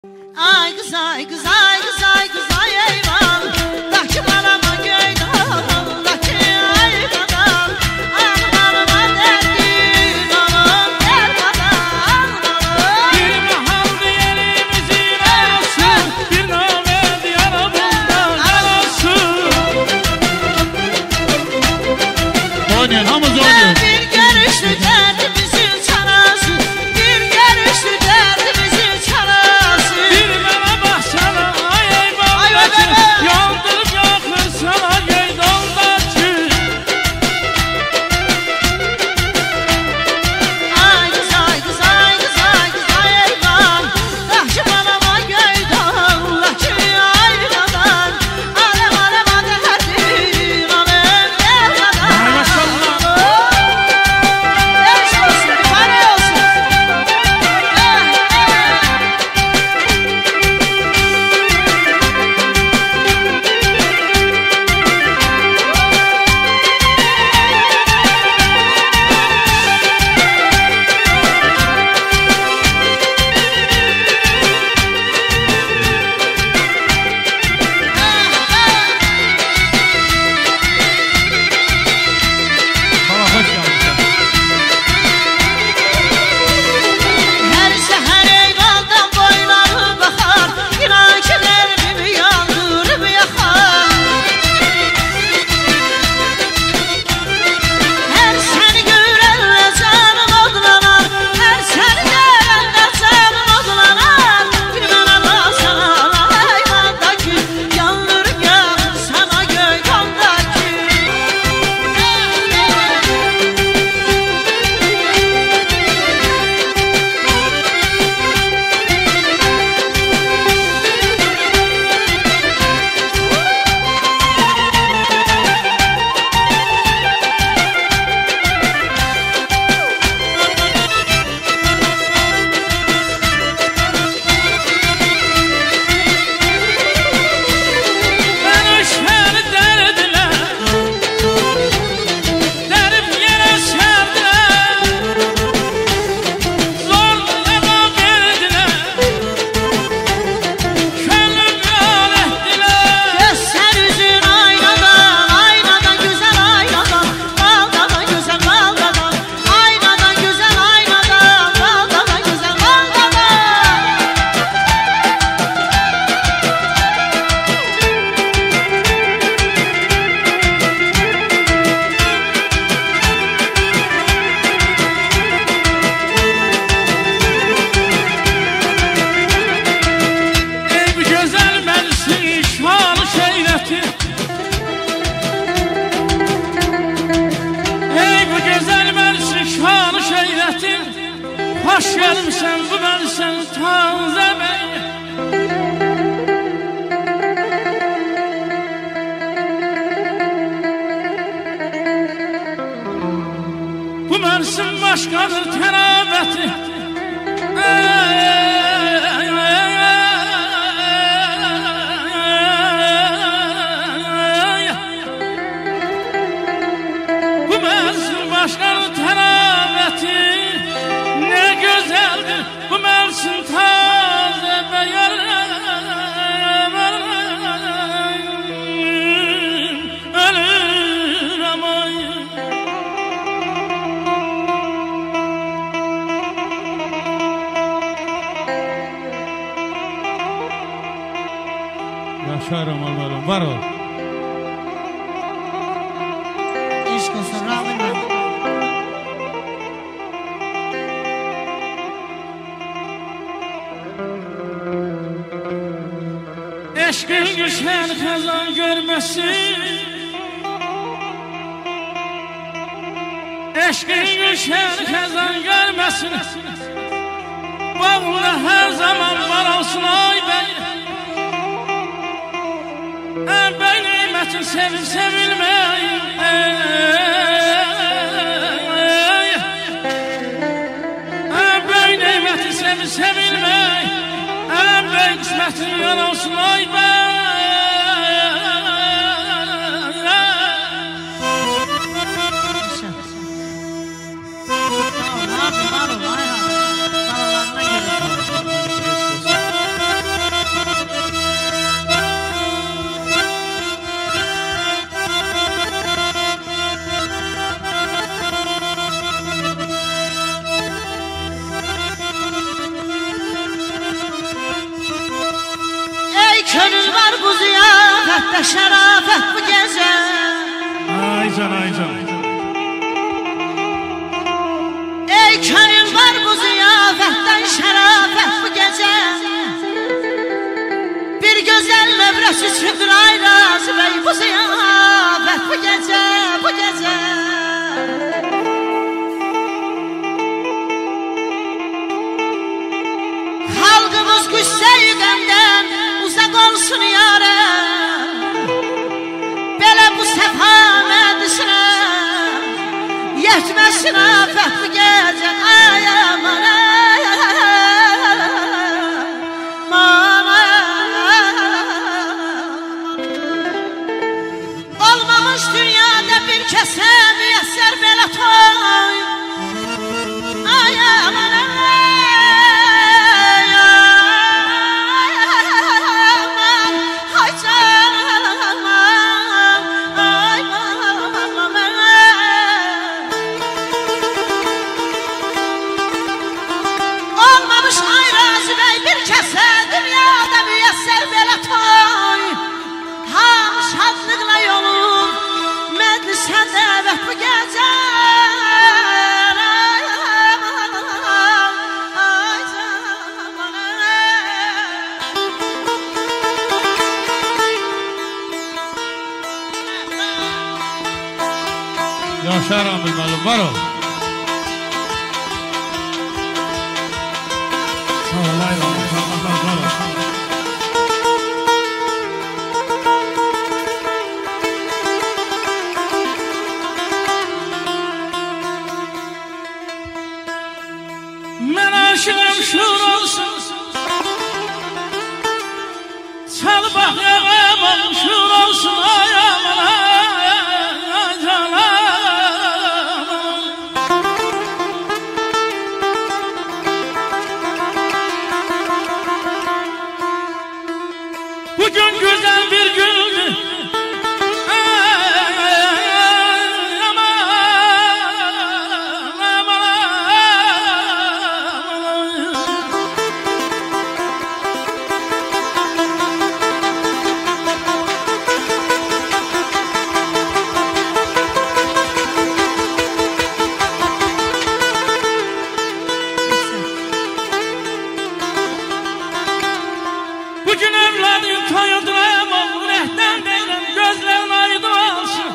Ay kız ay kız ay kız ay kız ay eyvan. Daki balama göydan, daki ayvadan. Ağlarıma derdin oğlum gel badan. Bir mahal diyelimizin arası, bir named yarabından arası. Oynayan hamız oynuyor. Bir görüşlü derdimizin çarası, bir görüşlü derdimizin çarası. Bir bana baksana ay eyvallah Ay ki, bebe. yandırıp yakır sana geydandaki. Ay kız ay kız ay kız ay kız ay eyvan. Daki balama göydan, daki ayvadan. Alem alem derdin oğlum gel badan. Ay maşallah. Yaş olsun, para olsun. Bana hoş geldin. Her seher eyvaldan boyları bakar, İnakilerimi yandırıp yakar. Her seni görenle canım odlanar, her seni görenle canım odlanar. Bir bana baksana eyvandaki, yandırıp yakar sana göydandaki. Ben üşer derdiler, derip yere serdiler. Zorlama verdiler, könlüm yar ettiler. Göster yüzün aynadan, aynadan güzel aynadan. Baldadan güzel baldadan, aynadan güzel aynadan. Baldadan güzel baldadan. Ey bu güzel bensin şanı şeyreti, ey bu güzel bensin şanı şeyreti. Hoş gelmişsen bu bensin taze bey. Bu bensin başkadır terabeti. Bu mevsim başkanın terabeti ne güzeldir. Bu mevsim taze beyanım. Ölür amayım. Yaşarım Allah'ım, var ol. İşk olsun Rabbim. Eşkin düşen kazan görmesin, eşkin düşen kazan görmesin. Bağımda her zaman var olsun ay bey. Bey nimetin sevil sevilmeyin. Bey nimetin sevil sevilmeyin. Bey kısmetin yan olsun ay bey. Tamam, ne yapayım, var ol, aynen. Paralarına gerek yok. könül var bu ziyafette şerafet bu gece. Aycan aycan. Ey könül var bu ziyafetten şerafet bu gece. Bir güzel nevresi çıktır Ayraz Bey bu ziyafet bu gece, bu gece. Halkımız güçse-i qəmdən uzaq olsun yara. Belə bu səfa məclisinə yetməsin afət bu gecə. Ay aman olmamış dünyada bir kəsə müyəssər belə toy. Ay aman bu gece. Yaşar Amilmalı var ol. Sağ ol Aydan. Var ol. Aşığım şur olsun, çal bak yağım şur olsun. Ay aman ay canım. Bugün güzel bir gündü. Bugün evladım toyuduram, oğlum rehten değilim, gözlerin aydın olsun.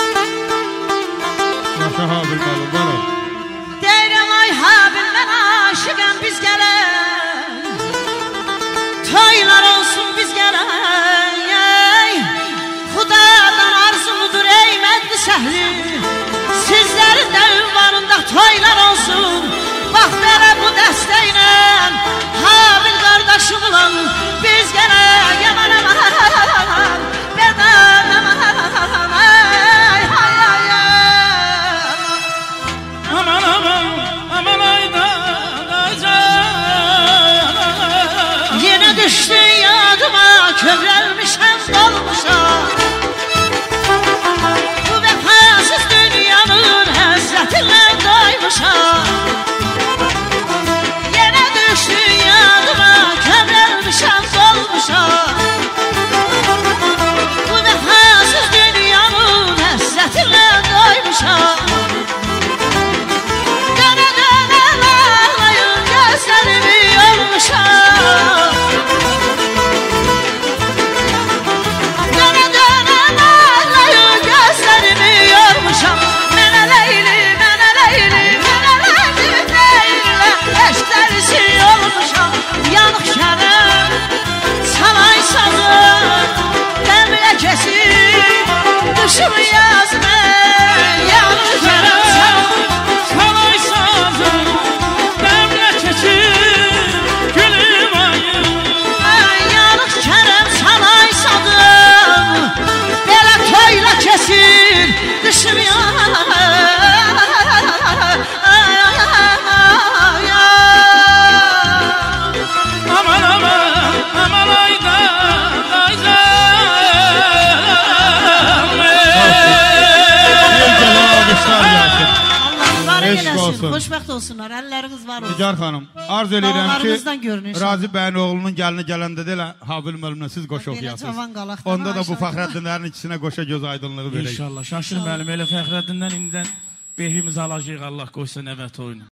Yaşa Habil balım, var ol. Deyirəm ay Habil, mən aşıqam biz gələk. Toylar olsun biz gələk. Xudadan arzumudur ey mədli səhli. Sizlərin də ünvanında toylar olsun. Bax belə bu dəstəklə Habil qardaşım ulan biz gələk. Aman aman bədən aman ay ay ay. Aman aman aman aydan acan. Yenə düşdü yadıma kövrəlmişəm dolmuşam. Bu vəfasız dünyanın həsrətinlə doymuşam. Yenə düşdü yadıma kövrəlmişəm dolmuşam. Bu vəfasız dünyanın həsrətinlə doymuşam. Dönə dönə ağlayın gözlərimi yormuşam. Dönə dönə ağlayın gözlərimi yormuşam. Mənə leyli, mənə leyli, mənə leyli. olsun. Xoşbəxt olsunlar, əlləriniz var olsun. Nigar xanım, arz edirəm Dağlarınızdan ki, görün inşallah. Razi bəyin oğlunun gəlini gələndə də elə Habil müəllimlə siz qoşa Belə oxuyasınız. cavan qalaqdan Onda da bu Ayşə- Fəxrəddinlərin ikisinə qoşa göz aydınlığı verək. İnşallah. Şaşır müəllim elə Fəxrəddindən indidən behrimizi alacağıq Allah qoysa nəvət oyunu.